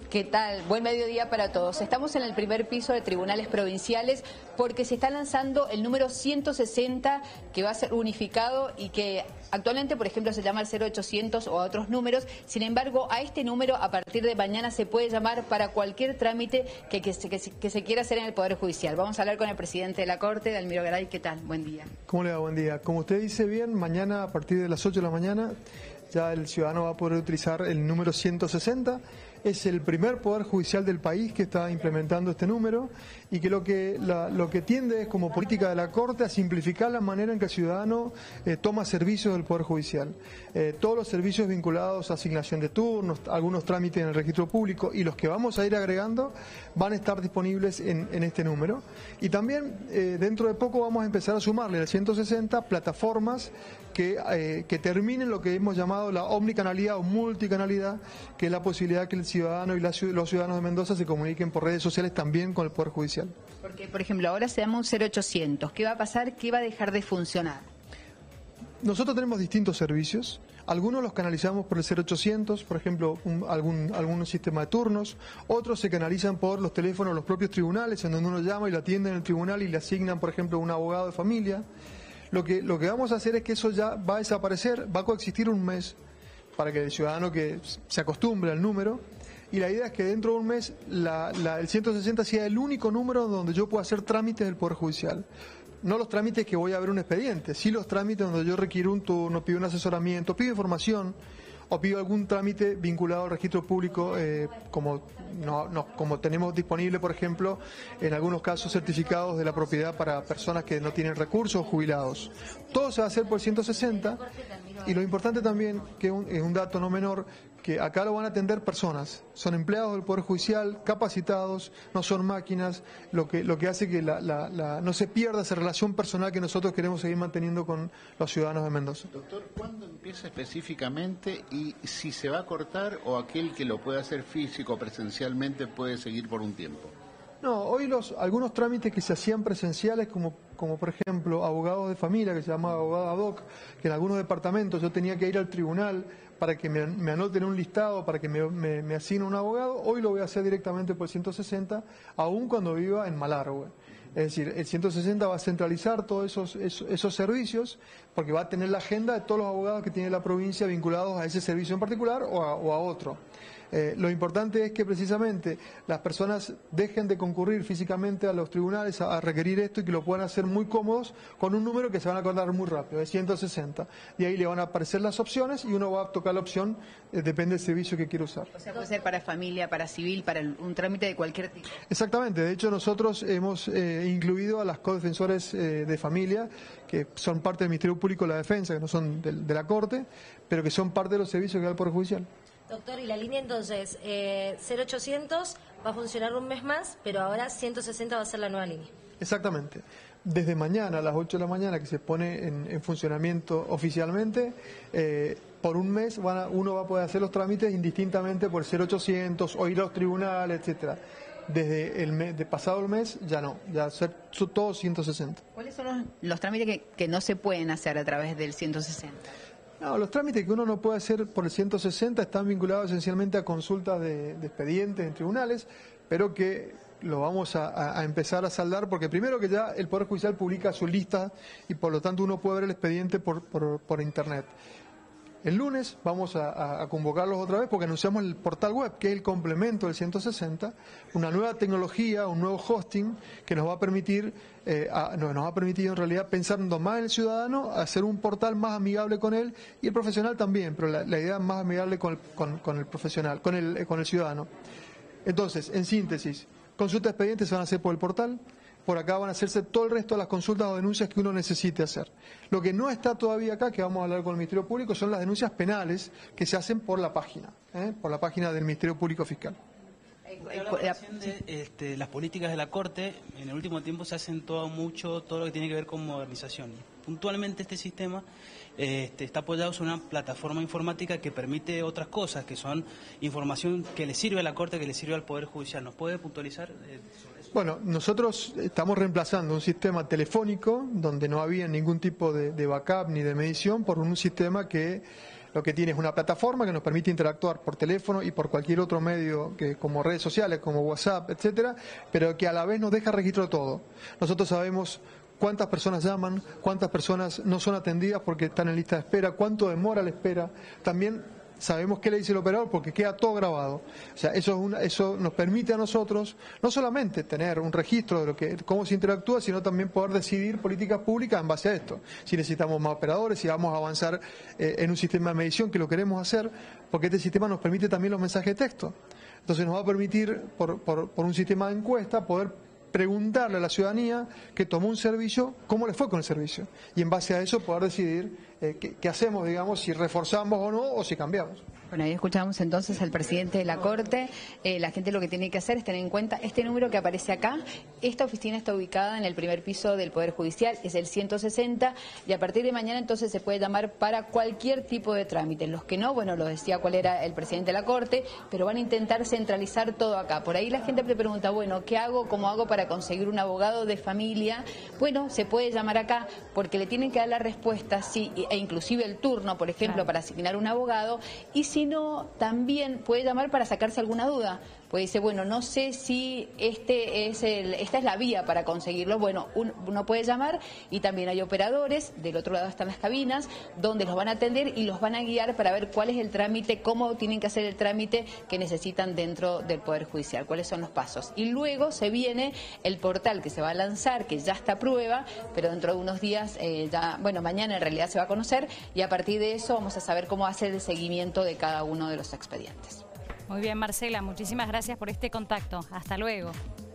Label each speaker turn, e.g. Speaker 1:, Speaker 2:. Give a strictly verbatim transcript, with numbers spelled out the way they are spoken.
Speaker 1: ¿Qué tal? Buen mediodía para todos. Estamos en el primer piso de tribunales provinciales porque se está lanzando el número ciento sesenta que va a ser unificado y que actualmente, por ejemplo, se llama el cero ochocientos o a otros números. Sin embargo, a este número a partir de mañana se puede llamar para cualquier trámite que, que, se, que, se, que se quiera hacer en el Poder Judicial. Vamos a hablar con el presidente de la Corte, Dalmiro Garay. ¿Qué tal? Buen día.
Speaker 2: ¿Cómo le va? Buen día. Como usted dice bien, mañana a partir de las ocho de la mañana ya el ciudadano va a poder utilizar el número ciento sesenta. Es el primer poder judicial del país que está implementando este número y que lo que la, lo que tiende es, como política de la Corte, a simplificar la manera en que el ciudadano eh, toma servicios del Poder Judicial. Eh, todos los servicios vinculados a asignación de turnos, algunos trámites en el registro público y los que vamos a ir agregando van a estar disponibles en, en este número. Y también eh, dentro de poco vamos a empezar a sumarle al ciento sesenta plataformas que, eh, que terminen lo que hemos llamado la omnicanalidad o multicanalidad, que es la posibilidad que el ciudadano y la, los ciudadanos de Mendoza se comuniquen por redes sociales también con el Poder Judicial.
Speaker 1: Porque, por ejemplo, ahora se llama un cero ochocientos. ¿Qué va a pasar? ¿Qué va a dejar de funcionar?
Speaker 2: Nosotros tenemos distintos servicios. Algunos los canalizamos por el cero ochocientos, por ejemplo, un, algún, algún sistema de turnos. Otros se canalizan por los teléfonos de los propios tribunales, en donde uno llama y lo atienden en el tribunal y le asignan, por ejemplo, un abogado de familia. Lo que, lo que vamos a hacer es que eso ya va a desaparecer, va a coexistir un mes para que el ciudadano que se acostumbre al número. Y la idea es que dentro de un mes la, la, el ciento sesenta sea el único número donde yo pueda hacer trámites del Poder Judicial. No los trámites que voy a ver un expediente, sí los trámites donde yo requiero un turno, pido un asesoramiento, pido información o pido algún trámite vinculado al registro público, eh, como, no, no, como tenemos disponible, por ejemplo, en algunos casos certificados de la propiedad para personas que no tienen recursos o jubilados. Todo se va a hacer por ciento sesenta y lo importante también, que es un, es un dato no menor, que acá lo van a atender personas, son empleados del Poder Judicial, capacitados, no son máquinas, lo que, lo que hace que la, la, la, no se pierda esa relación personal que nosotros queremos seguir manteniendo con los ciudadanos de Mendoza.
Speaker 3: Doctor, ¿cuándo empieza específicamente y si se va a cortar o aquel que lo puede hacer físico o presencialmente puede seguir por un tiempo?
Speaker 2: No, hoy los algunos trámites que se hacían presenciales, como, como por ejemplo abogados de familia, que se llama abogado ad hoc, que en algunos departamentos yo tenía que ir al tribunal para que me, me anoten un listado, para que me, me, me asigne un abogado, hoy lo voy a hacer directamente por ciento sesenta, aun cuando viva en Malargüe. Es decir, el ciento sesenta va a centralizar todos esos, esos, esos servicios, porque va a tener la agenda de todos los abogados que tiene la provincia vinculados a ese servicio en particular o a, o a otro. Eh, lo importante es que precisamente las personas dejen de concurrir físicamente a los tribunales a, a requerir esto y que lo puedan hacer muy cómodos con un número que se van a acordar muy rápido, de ciento sesenta. Y ahí le van a aparecer las opciones y uno va a tocar la opción, eh, depende del servicio que quiere usar.
Speaker 1: O sea, puede ser para familia, para civil, para un trámite de cualquier tipo.
Speaker 2: Exactamente, de hecho nosotros hemos eh, incluido a las codefensores eh, de familia, que son parte del Ministerio Público de la Defensa, que no son de, de la Corte, pero que son parte de los servicios que da el Poder Judicial.
Speaker 4: Doctor, y la línea entonces, eh, cero ochocientos va a funcionar un mes más, pero ahora ciento sesenta va a ser la nueva línea.
Speaker 2: Exactamente. Desde mañana a las ocho de la mañana que se pone en, en funcionamiento oficialmente, eh, por un mes van a, uno va a poder hacer los trámites indistintamente por cero ochocientos o ir a los tribunales, etcétera. Desde el mes, de pasado el mes ya no, ya ser todo ciento sesenta.
Speaker 1: ¿Cuáles son los, los trámites que, que no se pueden hacer a través del ciento sesenta?
Speaker 2: No, los trámites que uno no puede hacer por el ciento sesenta están vinculados esencialmente a consultas de, de expedientes en tribunales, pero que lo vamos a, a, a empezar a saldar porque primero que ya el Poder Judicial publica su lista y por lo tanto uno puede ver el expediente por, por, por internet. El lunes vamos a, a convocarlos otra vez porque anunciamos el portal web, que es el complemento del ciento sesenta, una nueva tecnología, un nuevo hosting que nos va a permitir, eh, a, no, nos ha permitido en realidad pensando más en el ciudadano, hacer un portal más amigable con él y el profesional también, pero la, la idea es más amigable con el, con, con el profesional, con el, con el ciudadano. Entonces, en síntesis, consultas de expedientes se van a hacer por el portal. Por acá van a hacerse todo el resto de las consultas o denuncias que uno necesite hacer. Lo que no está todavía acá, que vamos a hablar con el Ministerio Público, son las denuncias penales que se hacen por la página, ¿eh? por la página del Ministerio Público Fiscal.
Speaker 5: De, este, las políticas de la Corte, en el último tiempo se ha acentuado mucho todo lo que tiene que ver con modernización. Puntualmente este sistema este, está apoyado sobre una plataforma informática que permite otras cosas, que son información que le sirve a la Corte, que le sirve al Poder Judicial. ¿Nos puede puntualizar eh, sobre eso?
Speaker 2: Bueno, nosotros estamos reemplazando un sistema telefónico donde no había ningún tipo de, de backup ni de medición por un sistema que lo que tiene es una plataforma que nos permite interactuar por teléfono y por cualquier otro medio, que como redes sociales, como WhatsApp, etcétera, pero que a la vez nos deja registro de todo. Nosotros sabemos cuántas personas llaman, cuántas personas no son atendidas porque están en lista de espera, cuánto demora la espera. También sabemos qué le dice el operador porque queda todo grabado. O sea, eso, es una, eso nos permite a nosotros no solamente tener un registro de lo que, cómo se interactúa, sino también poder decidir políticas públicas en base a esto. Si necesitamos más operadores, si vamos a avanzar eh, en un sistema de medición, que lo queremos hacer, porque este sistema nos permite también los mensajes de texto. Entonces nos va a permitir, por, por, por un sistema de encuesta, poder preguntarle a la ciudadanía que tomó un servicio, cómo le fue con el servicio. Y en base a eso poder decidir eh, qué, qué hacemos, digamos, si reforzamos o no, o si cambiamos.
Speaker 1: Bueno, ahí escuchamos entonces al presidente de la Corte. Eh, la gente lo que tiene que hacer es tener en cuenta este número que aparece acá. Esta oficina está ubicada en el primer piso del Poder Judicial, es el ciento sesenta, y a partir de mañana entonces se puede llamar para cualquier tipo de trámite. Los que no, bueno, lo decía cuál era el presidente de la Corte, pero van a intentar centralizar todo acá. Por ahí la gente le pregunta, bueno, ¿qué hago? ¿Cómo hago para conseguir un abogado de familia? Bueno, se puede llamar acá porque le tienen que dar la respuesta, sí, e inclusive el turno, por ejemplo, claro, para asignar un abogado, y si no, también puede llamar para sacarse alguna duda. Puede decir, bueno, no sé si este es el, esta es la vía para conseguirlo. Bueno, un, uno puede llamar, y también hay operadores, del otro lado están las cabinas, donde los van a atender y los van a guiar para ver cuál es el trámite, cómo tienen que hacer el trámite que necesitan dentro del Poder Judicial, cuáles son los pasos. Y luego se viene el portal que se va a lanzar, que ya está a prueba, pero dentro de unos días, eh, ya, bueno, mañana en realidad se va a conocer, y a partir de eso vamos a saber cómo hacer el seguimiento de cada uno de los expedientes.
Speaker 6: Muy bien, Marcela, muchísimas gracias por este contacto. Hasta luego.